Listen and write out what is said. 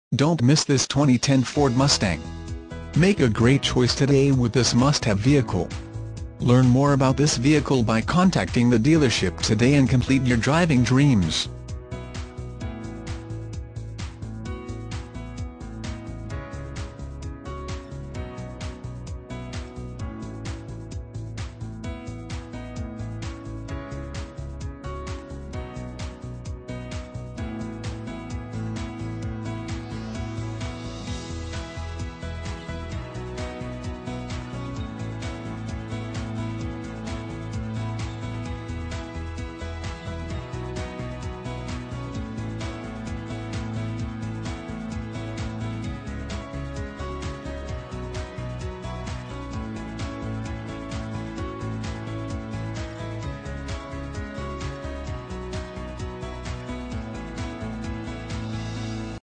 Don't miss this 2010 Ford Mustang. Make a great choice today with this must-have vehicle. Learn more about this vehicle by contacting the dealership today and complete your driving dreams.